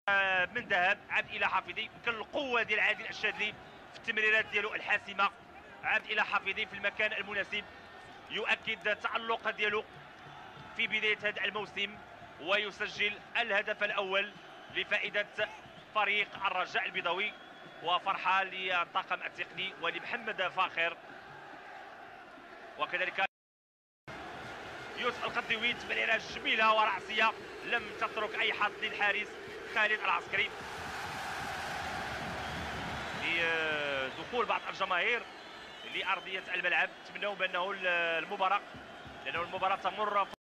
من ذهب عاد الى حفيظي. كان القوه ديال عادل الشاذلي في التمريرات ديالو الحاسمه. عاد الى حفيظي في المكان المناسب، يؤكد التألق ديالو في بدايه هذا الموسم ويسجل الهدف الاول لفائده فريق الرجاء البيضاوي. وفرحه للطاقم التقني ولمحمد فاخر وكذلك يوسف القديوي. تمريره جميله وراسيه لم تترك اي حظ للحارس خالد العسكري. لدخول بعض الجماهير لارضيه الملعب، نتمنوا بانه المباراه، لانه المباراه تمر